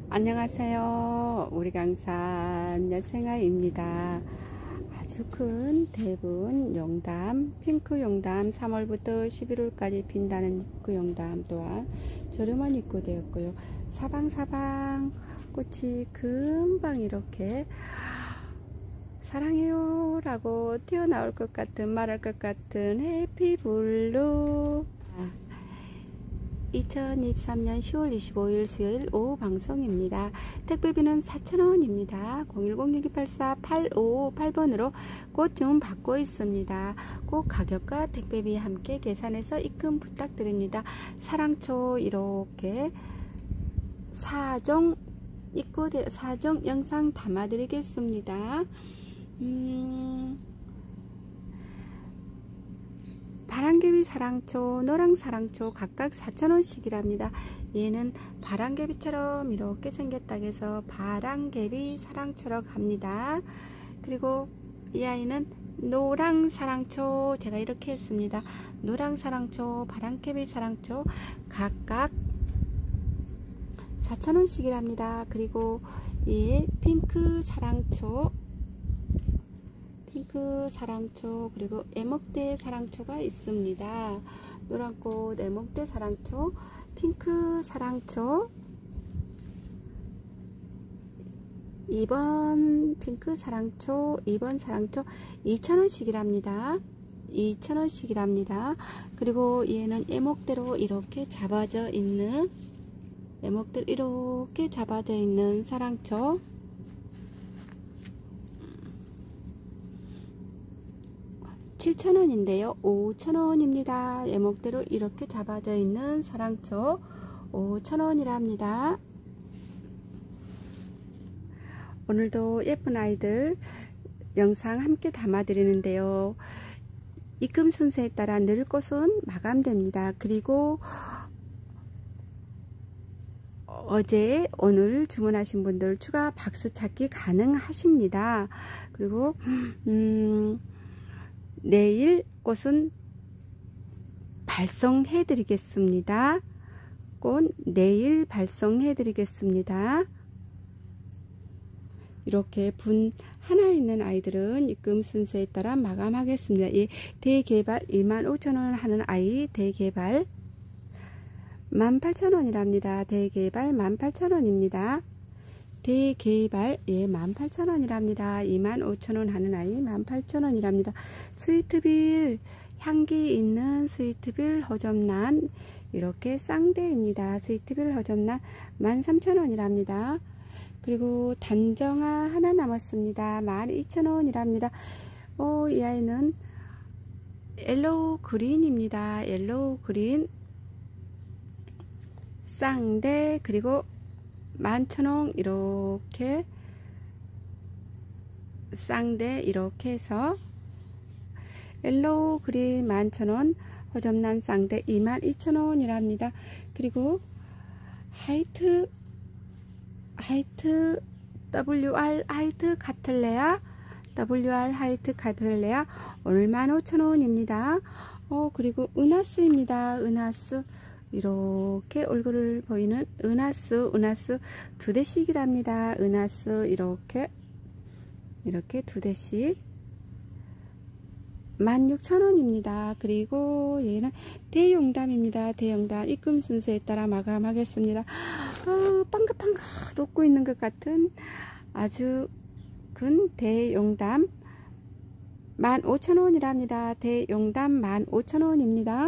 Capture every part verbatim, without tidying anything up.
안녕하세요. 우리 강산 여생아입니다. 아주 큰 대분 용담, 핑크 용담 삼월부터 십일월까지 핀다는 그 용담 또한 저렴한 입고되었고요. 사방사방 꽃이 금방 이렇게 사랑해요 라고 튀어나올 것 같은, 말할 것 같은 해피블루 이천이십삼 년 시월 이십오일 수요일 오후 방송입니다. 택배비는 사천 원입니다. 공일공 육이팔사 팔오오팔 번으로 꽃 주문 받고 있습니다. 꼭 가격과 택배비 함께 계산해서 입금 부탁드립니다. 사랑초 이렇게 사종 입고 사종 영상 담아 드리겠습니다. 음... 바람개비 사랑초, 노랑 사랑초 각각 사천 원씩이랍니다. 얘는 바람개비처럼 이렇게 생겼다 해서 바람개비 사랑초로 갑니다. 그리고 이 아이는 노랑 사랑초, 제가 이렇게 했습니다. 노랑 사랑초, 바람개비 사랑초 각각 사천 원씩이랍니다. 그리고 이 핑크 사랑초, 핑크 사랑초, 그리고 애목대 사랑초가 있습니다. 노란꽃 애목대 사랑초, 핑크 사랑초, 이 번 핑크 사랑초, 이 번 사랑초 이천 원씩이랍니다. 이천 원씩이랍니다. 그리고 얘는 애목대로 이렇게 잡아져 있는, 애목대로 이렇게 잡아져 있는 사랑초 칠천 원인데요. 오천 원입니다. 예목대로 이렇게 잡아져 있는 사랑초 오천 원이랍니다. 오늘도 예쁜 아이들 영상 함께 담아 드리는데요. 입금 순서에 따라 늘 꽃은 마감됩니다. 그리고 어제 오늘 주문하신 분들 추가 박스 찾기 가능하십니다. 그리고 음 내일 꽃은 발송해 드리겠습니다. 꽃 내일 발송해 드리겠습니다. 이렇게 분 하나 있는 아이들은 입금 순서에 따라 마감하겠습니다. 예, 대개발 이만 오천 원 하는 아이 대개발 만 팔천 원이랍니다. 대개발 만 팔천 원입니다. 대개발 예 만 팔천 원이랍니다. 이만 오천 원 하는 아이 만 팔천 원이랍니다. 스위트빌 향기 있는 스위트빌 허접란 이렇게 쌍대입니다. 스위트빌 허접란 만 삼천 원이랍니다. 그리고 단정아 하나 남았습니다. 만 이천 원이랍니다. 어, 이 아이는 옐로우 그린입니다. 옐로우 그린 쌍대 그리고 만천 원 이렇게 쌍대 이렇게 해서 옐로우 그린 만천 원 허접란 쌍대 이만 이천 원이랍니다. 그리고 하이트 하이트 더블유알 하이트 카틀레아 더블유알 하이트 카틀레아 오늘 만 오천 원입니다. 어 그리고 은하스입니다. 은하스 이렇게 얼굴을 보이는 은하수, 은하수 두 대씩이랍니다. 은하수 이렇게 이렇게 두 대씩 만 육천 원입니다. 그리고 얘는 대용담입니다. 대용담 입금 순서에 따라 마감하겠습니다. 아, 빵긋빵긋 웃고 있는 것 같은 아주 큰 대용담 만 오천 원이랍니다. 대용담 만 오천 원입니다.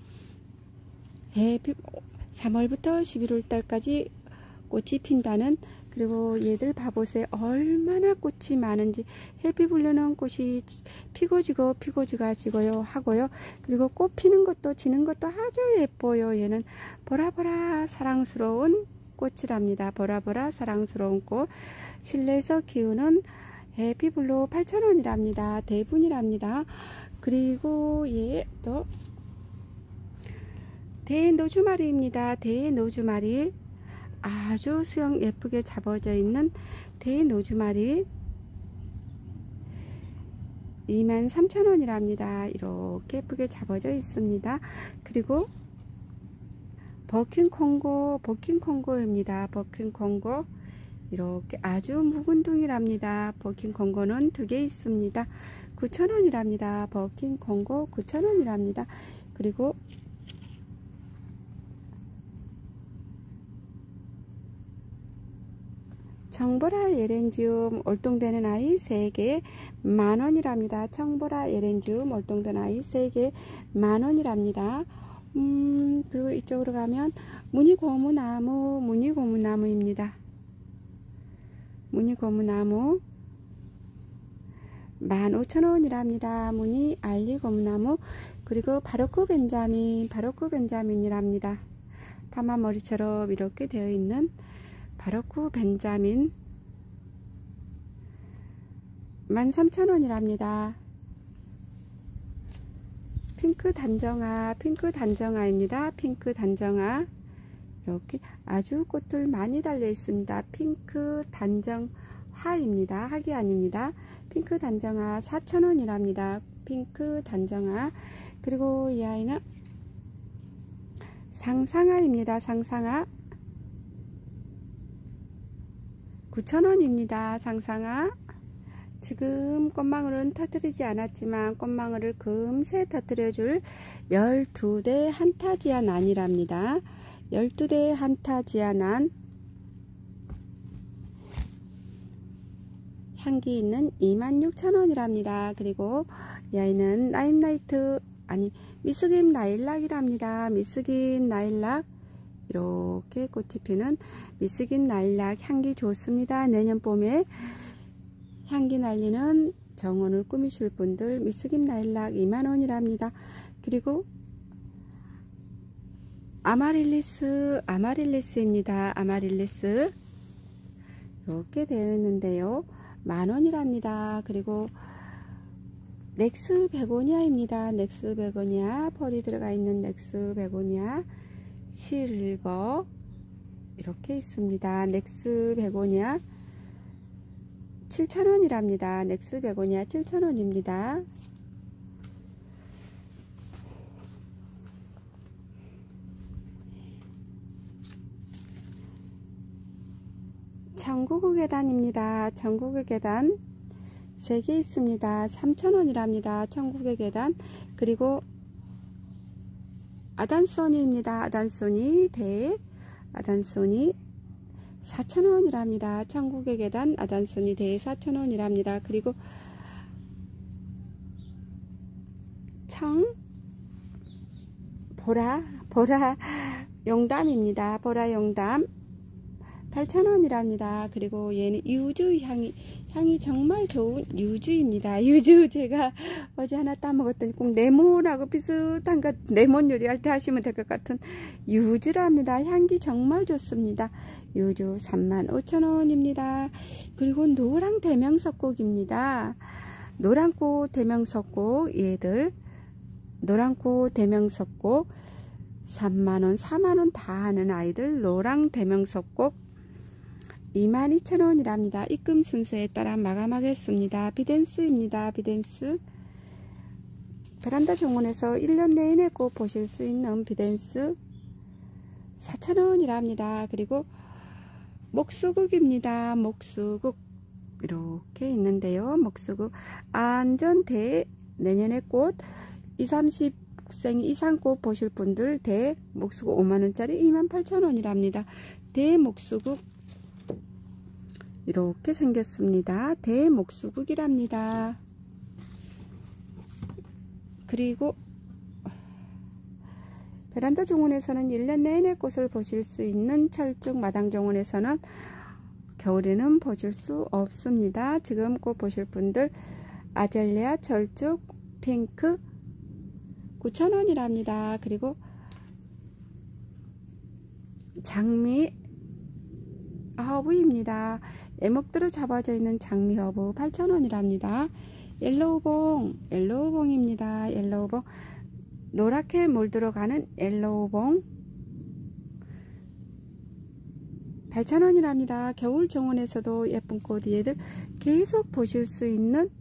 해피 삼월부터 십일월 달까지 꽃이 핀다는, 그리고 얘들 봐보세요. 얼마나 꽃이 많은지. 해피블루는 꽃이 피고 지고 피고 지가 지고요 하고요. 그리고 꽃 피는 것도 지는 것도 아주 예뻐요. 얘는 보라보라 사랑스러운 꽃이랍니다. 보라보라 사랑스러운 꽃. 실내에서 키우는 해피블루 팔천 원이랍니다. 대분이랍니다. 그리고 얘 또 대노주마리입니다. 대노주마리 아주 수영 예쁘게 잡아져 있는 대노주마리 이만 삼천 원이랍니다. 이렇게 예쁘게 잡아져 있습니다. 그리고 버킨 콩고, 버킨 콩고입니다. 버킨 콩고. 이렇게 아주 묵은 둥이랍니다. 버킨 콩고는 두 개 있습니다. 구천 원이랍니다. 버킨 콩고 구천 원이랍니다. 그리고 청보라 에렌지움 올동되는 아이 세 개 만 원이랍니다. 청보라 에렌지움 올동된 아이 세 개 만 원이랍니다. 음, 그리고 이쪽으로 가면 무늬고무나무, 무늬고무나무입니다. 무늬고무나무 만 오천 원이랍니다. 무늬 알리고무나무. 그리고 바로크 벤자민, 바로크 벤자민이랍니다. 파마머리처럼 이렇게 되어 있는 바로크 벤자민 만 삼천 원이랍니다. 핑크 단정화, 핑크 단정화입니다. 핑크 단정화. 이렇게 아주 꽃들 많이 달려 있습니다. 핑크 단정화입니다. 학이 아닙니다. 핑크 단정화 사천 원이랍니다. 핑크 단정화. 그리고 이 아이는 상상화입니다. 상상화 구천 원입니다. 상상화. 지금 꽃망울은 터뜨리지 않았지만 꽃망울을 금세 터뜨려줄 열두 대 한타지아 난이랍니다. 열두 대 한타지아 난. 향기 있는 이만 육천 원이랍니다. 그리고 이 아이는 라임라이트, 아니 미스김 나일락이랍니다. 미스김 나일락. 이렇게 꽃이 피는 미스김 나일락 향기 좋습니다. 내년 봄에 향기 날리는 정원을 꾸미실 분들 미스김 나일락 이만 원이랍니다. 그리고 아마릴리스, 아마릴리스입니다. 아마릴리스 이렇게 되어 있는데요. 만 원이랍니다. 그리고 넥스 베고니아입니다. 넥스 베고니아, 펄이 들어가 있는 넥스 베고니아 실버 이렇게 있습니다. 넥스 베고니아 칠천 원이랍니다. 넥스 베고니아 칠천 원입니다. 천국의 계단입니다. 천국의 계단 세 개 있습니다. 삼천 원이랍니다. 천국의 계단. 그리고 아단소니입니다. 아단소니 대 아단소니 사천 원이랍니다. 천국의 계단 아단소니 대 사천 원이랍니다. 그리고 청 보라 보라 용담입니다. 보라 용담 팔천 원이랍니다. 그리고 얘는 유주 향이 향이 정말 좋은 유주입니다. 유주 제가 어제 하나 따먹었더니 꼭 레몬하고 비슷한 것, 레몬 요리할 때 하시면 될 것 같은 유주랍니다. 향기 정말 좋습니다. 유주 삼만 오천 원입니다. 그리고 노랑 대명석곡입니다. 노랑꽃 대명석곡 얘들 노랑꽃 대명석곡 삼만 원, 사만 원 다 하는 아이들 노랑 대명석곡 이만 이천 원이랍니다. 입금 순서에 따라 마감하겠습니다. 비덴스입니다. 비덴스 베란다 정원에서 일 년 내내 꼭 보실 수 있는 비덴스 사천 원이랍니다. 그리고 목수국입니다. 목수국 이렇게 있는데요. 목수국 안전대 내년에 꽃 이십, 삼십 생 이상 꽃 보실 분들 대 목수국 오만 원짜리 이만 팔천 원이랍니다. 대 목수국 이렇게 생겼습니다. 대 목수국이랍니다. 그리고 베란다 정원에서는 일 년 내내 꽃을 보실 수 있는 철쭉 마당 정원에서는 겨울에는 보실 수 없습니다. 지금 꽃 보실 분들 아젤리아 철쭉 핑크 구천 원이랍니다. 그리고 장미 허브입니다. 애목들로 잡아져 있는 장미 허브 팔천 원이랍니다. 옐로우봉 옐로우봉입니다. 옐로우봉 노랗게 물들어가는 옐로우봉 팔천 원이랍니다. 겨울 정원에서도 예쁜 꽃 얘들 계속 보실 수 있는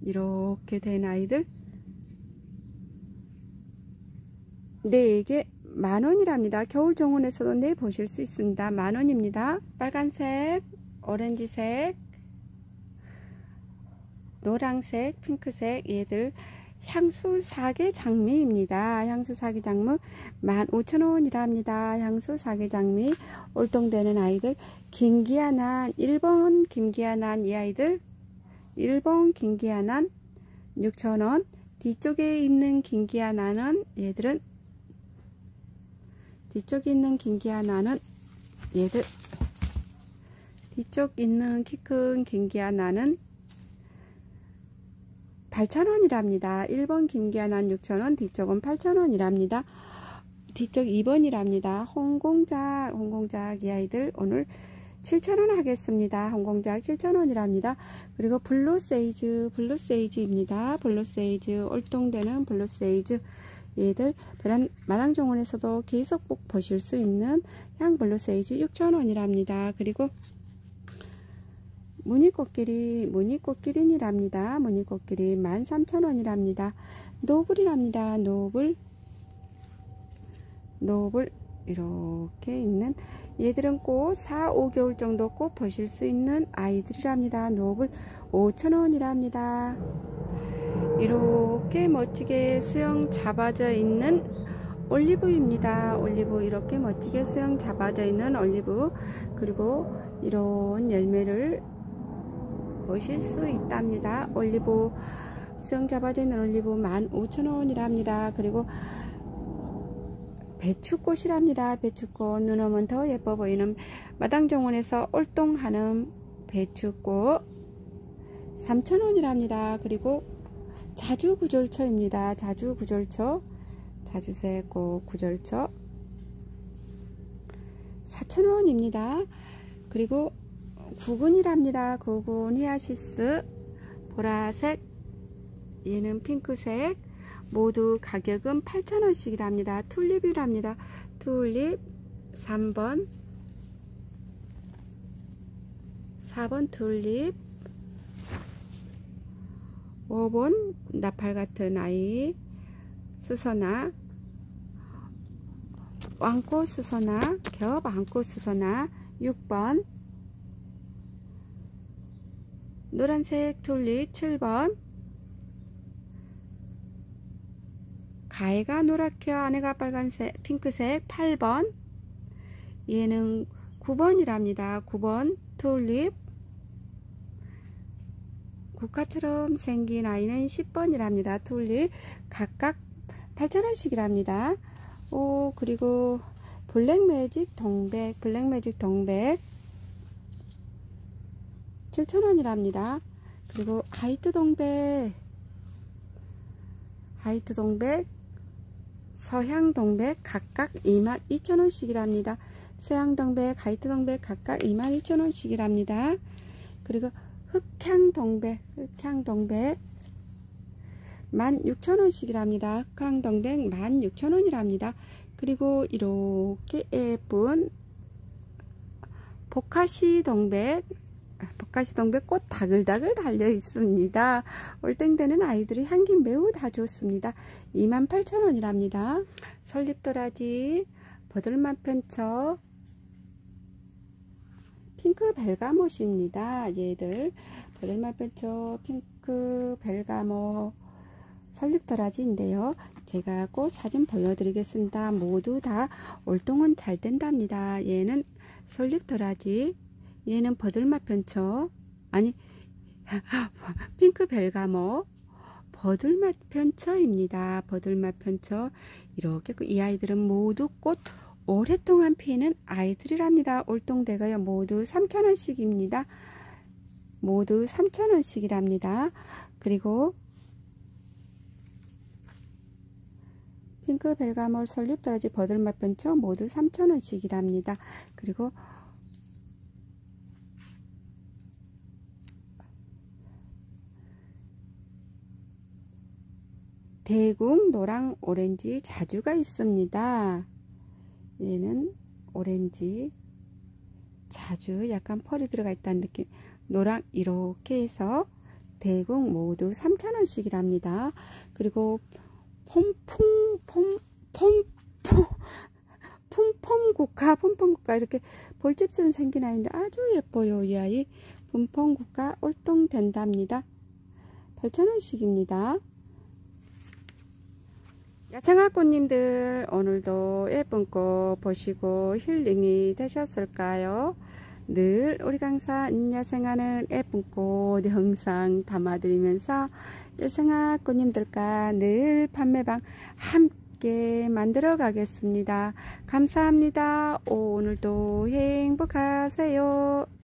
이렇게 된 아이들 네 개 만원이랍니다. 겨울 정원에서도 내 보실 수 있습니다. 만원입니다. 빨간색, 오렌지색, 노란색, 핑크색, 얘들 향수 사계 장미입니다. 향수 사계 장미 만 오천 원이랍니다. 향수 사계 장미 올동되는 아이들 김기아난 일 번 김기아난 이 아이들 일 번 김기아난 육천 원. 뒤쪽에 있는 김기아난은 얘들은 뒤쪽에 있는 김기아난은 얘들 뒤쪽 있는 키 큰 김기아난은 팔천 원이랍니다. 일 번 김기아난 육천 원, 뒤쪽은 팔천 원이랍니다. 뒤쪽 이 번이랍니다. 홍공작, 홍공작 이 아이들 오늘 칠천 원 하겠습니다. 홍공작 칠천 원이랍니다. 그리고 블루세이즈, 블루세이즈입니다. 블루세이즈, 올동되는 블루세이즈 얘들 베란 마당정원에서도 계속 꼭 보실 수 있는 향 블루세이즈 육천 원이랍니다. 그리고 무늬꽃길이 무늬꽃길인이랍니다. 무늬꽃길이 만 삼천 원이랍니다. 노블이랍니다. 노블 노블 이렇게 있는 얘들은 꽃 사, 오 개월 정도 꽃 보실 수 있는 아이들이랍니다. 노블 오천 원이랍니다. 이렇게 멋지게 수영 잡아져 있는 올리브입니다. 올리브 이렇게 멋지게 수영 잡아져 있는 올리브 그리고 이런 열매를 보실 수 있답니다. 올리브 수영 잡아져 있는 올리브 만 오천 원이랍니다. 그리고 배추꽃이랍니다. 배추꽃 눈 오면 더 예뻐 보이는 마당정원에서 올동하는 배추꽃 삼천 원이랍니다. 그리고 자주구절초입니다. 자주구절초 자주색 꽃 구절초 사천 원입니다. 그리고 구근이랍니다. 구근 히아시스 보라색 얘는 핑크색 모두 가격은 팔천 원씩이랍니다. 튤립이랍니다. 튤립 삼 번 사 번 튤립 오 번 나팔 같은 아이 수선화 왕꽃 수선화 겹 왕꽃 수선화 육 번 노란색 튤립 칠 번 가해가 노랗게 안에가 빨간색 핑크색 팔 번 얘는 구 번이랍니다. 구 번 튤립 국화처럼 생긴 아이는 십 번이랍니다. 튤립 각각 팔천 원씩이랍니다. 오 그리고 블랙매직 동백 블랙매직 동백 칠천 원이랍니다. 그리고 하이트 동백 하이트 동백 서향 동백 각각 이만 이천 원씩이랍니다. 서향 동백 하이트 동백 각각 이만 이천 원씩이랍니다. 그리고 흑향 동백 흑향 동백 만 육천 원씩이랍니다. 흑향 동백 만 육천 원이랍니다. 그리고 이렇게 예쁜 보카시 동백 보카시 동백 꽃 다글다글 달려 있습니다. 올땡되는 아이들이 향기 매우 다 좋습니다. 이만 팔천 원이랍니다. 설립도라지 버들맛 편처 핑크 벨가못입니다. 얘들 버들맛 편처 핑크 벨가못 설립도라지인데요. 제가 꽃 사진 보여드리겠습니다. 모두 다 올동은 잘 된답니다. 얘는 설립도라지 얘는 버들맛 편처 아니 핑크 벨가모 버들맛 편처입니다. 버들맛 편처 이렇게 이 아이들은 모두 꽃 오랫동안 피는 아이들이랍니다. 올동대가요 모두 삼천 원씩입니다. 모두 삼천 원씩이랍니다. 그리고 핑크 벨가몰 설립도라지 버들맛 편처 모두 삼천 원씩이랍니다. 그리고 대궁 노랑 오렌지 자주가 있습니다. 얘는 오렌지 자주 약간 펄이 들어가 있다는 느낌 노랑 이렇게 해서 대궁 모두 삼천 원씩이랍니다. 그리고 폼풍 폼 폼 분홍국화, 분홍국화 이렇게 볼집처럼 생긴 아이인데 아주 예뻐요. 이 아이 분홍국화 올동된답니다. 팔천 원씩입니다. 야생화꽃님들 오늘도 예쁜 꽃 보시고 힐링이 되셨을까요? 늘 우리 강사 인야생화는 예쁜 꽃 영상 담아드리면서 야생화꽃님들과 늘 판매방 함께 만들어 가겠습니다. 감사합니다. 오늘도 행복하세요.